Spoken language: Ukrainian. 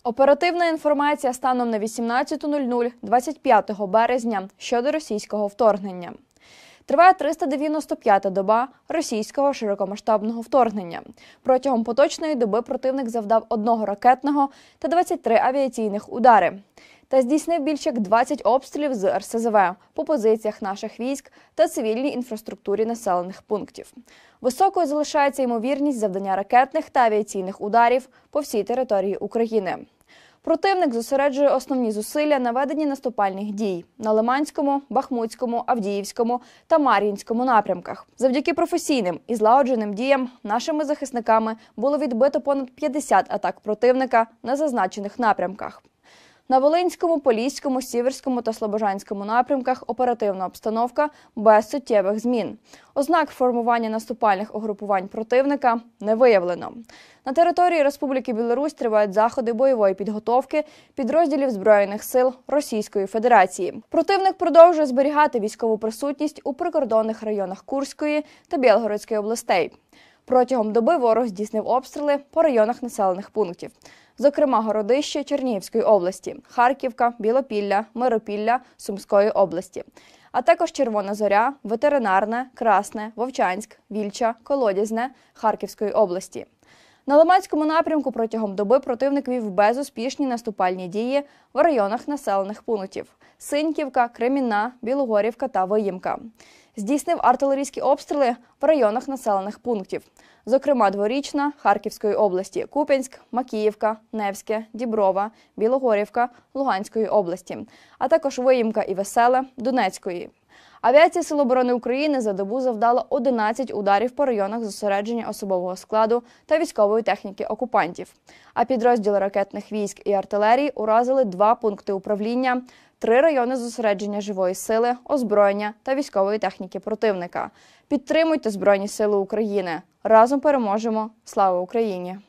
Оперативна інформація станом на 18:00 25 березня щодо російського вторгнення. Триває 395-та доба російського широкомасштабного вторгнення. Протягом поточної доби противник завдав 1 ракетного та 23 авіаційних удари. Та здійснив більш як 20 обстрілів з РСЗВ по позиціях наших військ та цивільній інфраструктурі населених пунктів. Високою залишається ймовірність завдання ракетних та авіаційних ударів по всій території України. Противник зосереджує основні зусилля на веденні наступальних дій на Лиманському, Бахмутському, Авдіївському та Мар'їнському напрямках. Завдяки професійним і злагодженим діям нашими захисниками було відбито понад 50 атак противника на зазначених напрямках. На Волинському, Поліському, Сіверському та Слобожанському напрямках оперативна обстановка без суттєвих змін. Ознак формування наступальних угрупувань противника не виявлено. На території Республіки Білорусь тривають заходи бойової підготовки підрозділів Збройних сил Російської Федерації. Противник продовжує зберігати військову присутність у прикордонних районах Курської та Білгородської областей. Протягом доби ворог здійснив обстріли по районах населених пунктів. Зокрема, Городище Чернігівської області, Харківка, Білопілля, Миропілля Сумської області, а також Червона Зоря, Ветеринарне, Красне, Вовчанськ, Вільча, Колодязне Харківської області. На Лиманському напрямку протягом доби противник вів безуспішні наступальні дії в районах населених пунктів – Синьківка, Кремінна, Білогорівка та Виїмка. Здійснив артилерійські обстріли в районах населених пунктів, зокрема Дворічна Харківської області, Куп'янськ, Макіївка, Невське, Діброва, Білогорівка Луганської області, а також Виїмка і Веселе Донецької. Авіація Сил оборони України за добу завдала 11 ударів по районах зосередження особового складу та військової техніки окупантів. А підрозділи ракетних військ і артилерії уразили 2 пункти управління, 3 райони зосередження живої сили, озброєння та військової техніки противника. Підтримуйте Збройні сили України. Разом переможемо. Слава Україні!